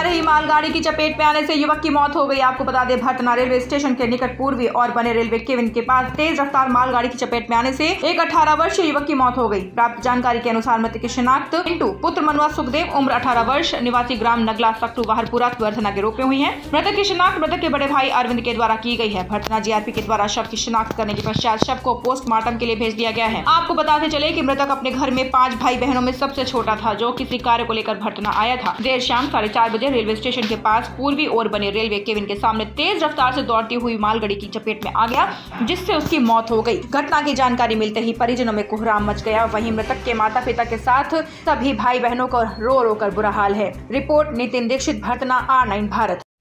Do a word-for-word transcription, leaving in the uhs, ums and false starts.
रही मालगाड़ी की चपेट में आने से युवक की मौत हो गई। आपको बता दें, भटना रेलवे स्टेशन के निकट पूर्वी और बने रेलवे केबिन के पास तेज रफ्तार मालगाड़ी की चपेट में आने से एक अठारह वर्षीय युवक की मौत हो गई। प्राप्त जानकारी के अनुसार मृतक की शिनाख्त पिंटू पुत्र मनवा सुखदेव उम्र अठारह वर्ष निवासी ग्राम नगला सक्टू वाहरपुरा वर्धना के रूप में हुई है। मृतक की शिनाख्त मृतक के बड़े भाई अरविंद के द्वारा की गई है। भटना जीआरपी के द्वारा शव की शिनाख्त करने के पश्चात शव को पोस्टमार्टम के लिए भेज दिया गया है। आपको बताते चले कि मृतक अपने घर में पांच भाई बहनों में सबसे छोटा था, जो किसी कार्य को लेकर भटना आया था। देर शाम साढ़े चार बजे रेलवे स्टेशन के पास पूर्वी ओर बने रेलवे केबिन के सामने तेज रफ्तार से दौड़ती हुई मालगाड़ी की चपेट में आ गया, जिससे उसकी मौत हो गई। घटना की जानकारी मिलते ही परिजनों में कोहराम मच गया। वहीं मृतक के माता पिता के साथ सभी भाई बहनों को रो रो कर बुरा हाल है। Report Nitin Dixit, Bhatna, R nine Bharat.